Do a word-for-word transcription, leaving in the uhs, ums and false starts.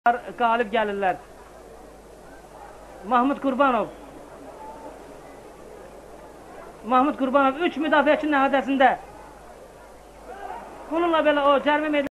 Qalib gəlirlər. Mahmud Qurbanov. Mahmud Qurbanov üç müdafiəçinin əhatəsində. Bununla belə o cərimə